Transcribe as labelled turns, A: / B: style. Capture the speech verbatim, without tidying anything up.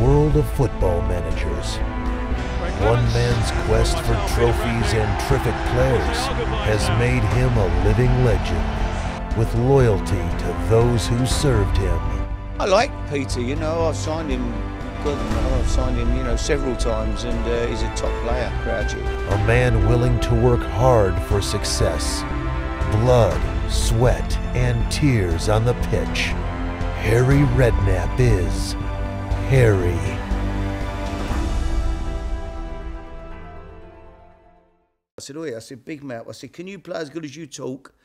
A: world of football managers. One man's quest for trophies and terrific players has made him a living legend, with loyalty to those who served him.
B: I like Peter, you know, I've signed him, God, I've signed him, you know, several times, and uh, he's a top player, Crouchy.
A: A man willing to work hard for success. Blood, sweat, and tears on the pitch. Harry Redknapp is Harry.
B: I said, oh yeah, I said, Big Mouth, I said, can you play as good as you talk?